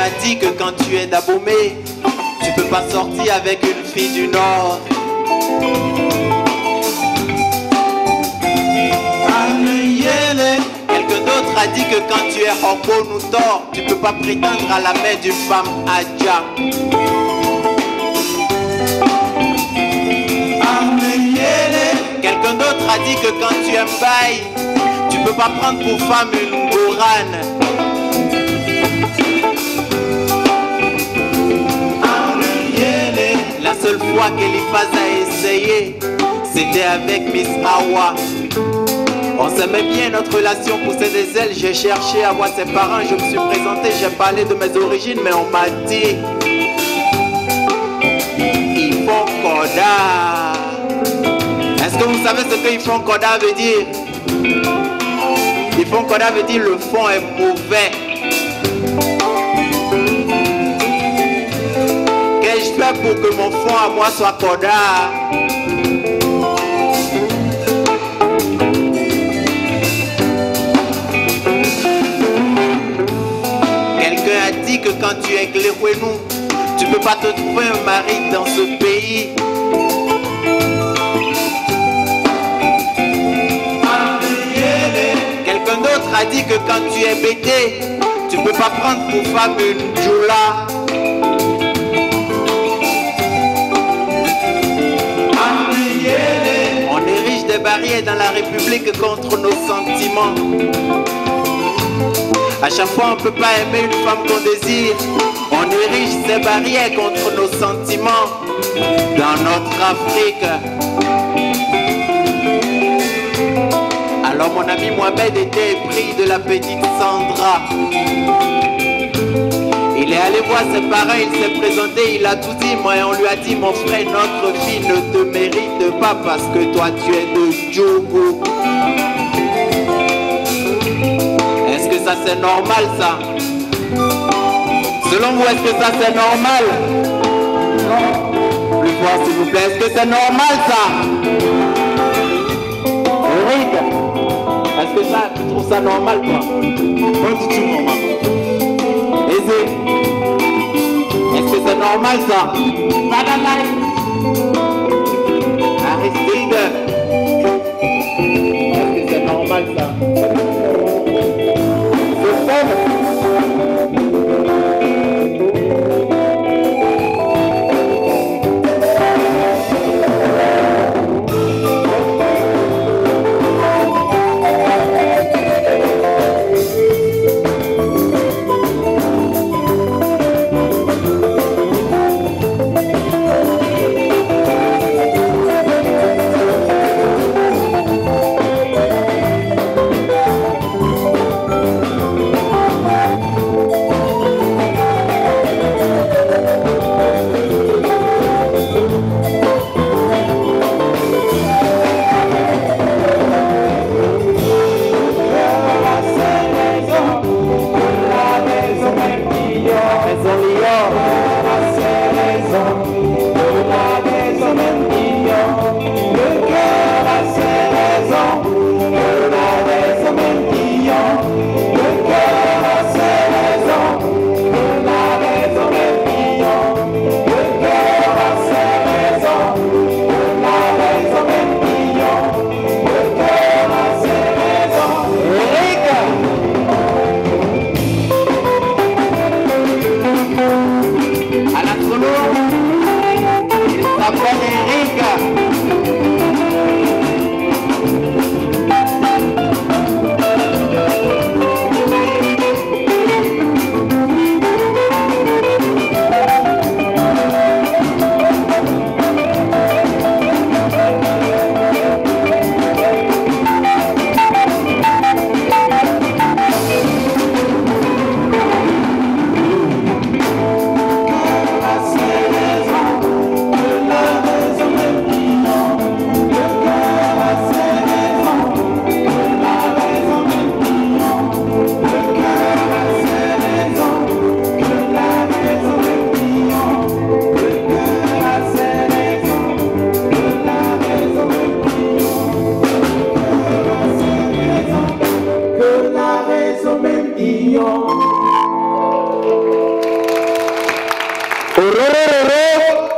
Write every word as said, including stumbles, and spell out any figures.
a dit que quand tu es d'Abomey, tu peux pas sortir avec une fille du Nord. Quelqu'un d'autre a dit que quand tu es Hoko Noutor, tu peux pas prétendre à la main d'une femme Adja. Quelqu'un d'autre a dit que quand tu es Mbaye, tu peux pas prendre pour femme une Gourane. La seule fois qu'Eliphaz a essayé, c'était avec Miss Awa. On s'aimait bien, notre relation poussait des ailes. J'ai cherché à voir ses parents, je me suis présenté, j'ai parlé de mes origines, mais on m'a dit ils font Koda. Est-ce que vous savez ce que ils font Koda veut dire? Ils font Koda veut dire le fond est mauvais. Qu'ai-je fait pour que mon fond à moi soit Koda? Quelqu'un a dit que quand tu es Glérouenou, tu peux pas te trouver un mari dans ce pays. Quelqu'un d'autre a dit que quand tu es bêté, tu peux pas prendre pour femme une Djoula. On érige des barrières dans la République contre nos sentiments. À chaque fois on peut pas aimer une femme qu'on désire. On érige ces barrières contre nos sentiments dans notre Afrique. Alors mon ami Mohamed était épris de la petite Sandra. Il est allé voir ses parents, il s'est présenté, il a tout dit. Moi on lui a dit mon frère, notre fille ne te mérite pas parce que toi tu es de Djogo. Est-ce que ça c'est normal ça? Selon vous, est-ce que ça c'est normal? Non. Plus fort s'il vous plaît, est-ce que c'est normal ça? Eric, est-ce que ça, tu trouves ça normal toi? Pas du tout normal. Aisé, est-ce que c'est normal ça? Madame Aristide, est-ce que c'est normal ça? C'est ça. Orororo.